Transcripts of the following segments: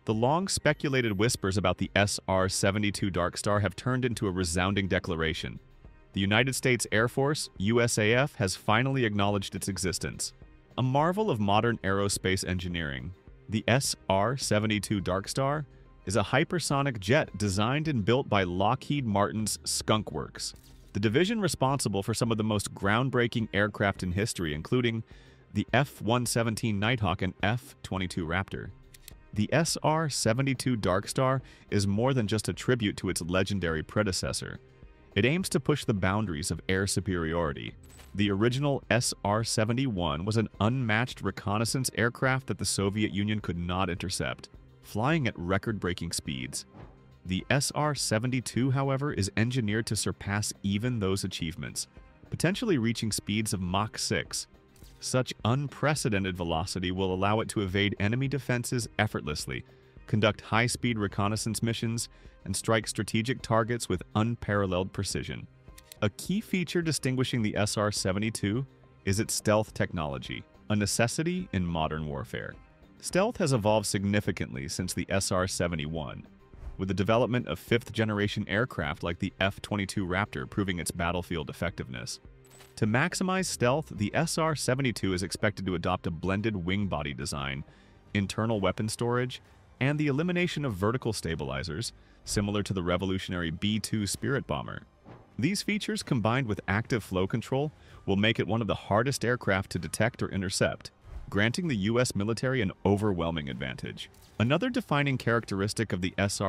The long-speculated whispers about the SR-72 DARKSTAR have turned into a resounding declaration. The United States Air Force, USAF, has finally acknowledged its existence. A marvel of modern aerospace engineering, the SR-72 DARKSTAR is a hypersonic jet designed and built by Lockheed Martin's Skunk Works, the division responsible for some of the most groundbreaking aircraft in history, including the F-117 Nighthawk and F-22 Raptor. The SR-72 DARKSTAR is more than just a tribute to its legendary predecessor. It aims to push the boundaries of air superiority. The original SR-71 was an unmatched reconnaissance aircraft that the Soviet Union could not intercept, flying at record-breaking speeds. The SR-72, however, is engineered to surpass even those achievements, potentially reaching speeds of Mach 6. Such unprecedented velocity will allow it to evade enemy defenses effortlessly, conduct high-speed reconnaissance missions, and strike strategic targets with unparalleled precision. A key feature distinguishing the SR-72 is its stealth technology, a necessity in modern warfare. Stealth has evolved significantly since the SR-71, with the development of fifth-generation aircraft like the F-22 Raptor proving its battlefield effectiveness. To maximize stealth, the SR-72 is expected to adopt a blended wing body design, internal weapon storage, and the elimination of vertical stabilizers, similar to the revolutionary B-2 Spirit bomber. These features, combined with active flow control, will make it one of the hardest aircraft to detect or intercept, granting the U.S. military an overwhelming advantage. Another defining characteristic of the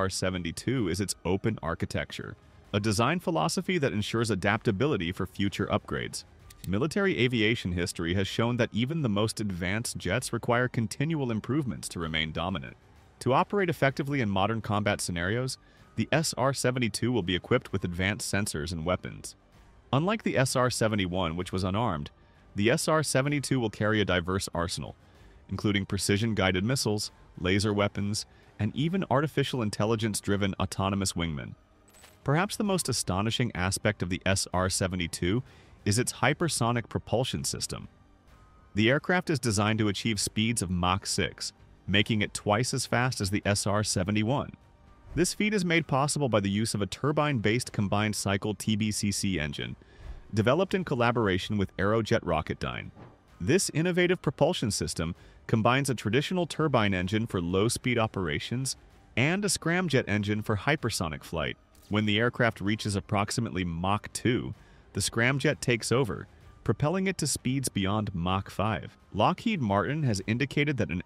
SR-72 is its open architecture, a design philosophy that ensures adaptability for future upgrades. Military aviation history has shown that even the most advanced jets require continual improvements to remain dominant. To operate effectively in modern combat scenarios, the SR-72 will be equipped with advanced sensors and weapons. Unlike the SR-71, which was unarmed, the SR-72 will carry a diverse arsenal, including precision-guided missiles, laser weapons, and even artificial intelligence-driven autonomous wingmen. Perhaps the most astonishing aspect of the SR-72 is its hypersonic propulsion system. The aircraft is designed to achieve speeds of Mach 6, making it twice as fast as the SR-71. This feat is made possible by the use of a turbine-based combined cycle TBCC engine, developed in collaboration with Aerojet Rocketdyne. This innovative propulsion system combines a traditional turbine engine for low-speed operations and a scramjet engine for hypersonic flight. When the aircraft reaches approximately Mach 2, the scramjet takes over, propelling it to speeds beyond Mach 5. Lockheed Martin has indicated that an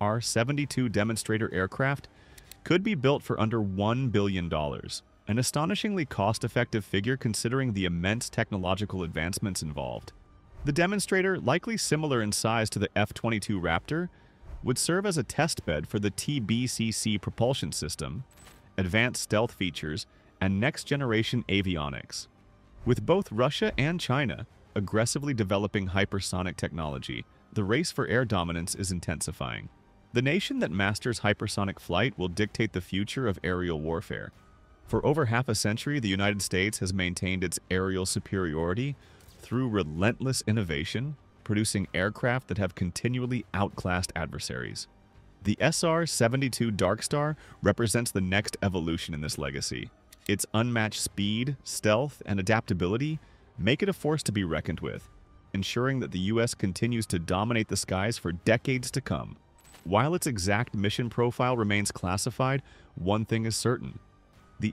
SR-72 demonstrator aircraft could be built for under $1 billion, an astonishingly cost-effective figure considering the immense technological advancements involved. The demonstrator, likely similar in size to the F-22 Raptor, would serve as a testbed for the TBCC propulsion system, advanced stealth features, and next-generation avionics. With both Russia and China aggressively developing hypersonic technology, the race for air dominance is intensifying. The nation that masters hypersonic flight will dictate the future of aerial warfare. For over half a century, the United States has maintained its aerial superiority through relentless innovation, producing aircraft that have continually outclassed adversaries. The SR-72 DARKSTAR represents the next evolution in this legacy. Its unmatched speed, stealth, and adaptability make it a force to be reckoned with, ensuring that the U.S. continues to dominate the skies for decades to come. While its exact mission profile remains classified, one thing is certain: the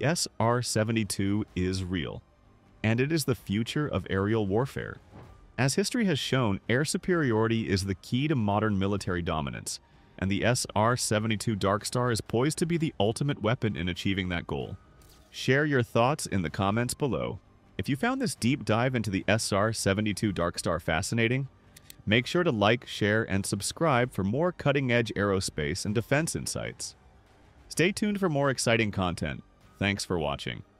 SR-72 is real, and it is the future of aerial warfare. As history has shown, air superiority is the key to modern military dominance, and the SR-72 DARKSTAR is poised to be the ultimate weapon in achieving that goal. Share your thoughts in the comments below. If you found this deep dive into the SR-72 DARKSTAR fascinating, make sure to like, share, and subscribe for more cutting-edge aerospace and defense insights. Stay tuned for more exciting content. Thanks for watching.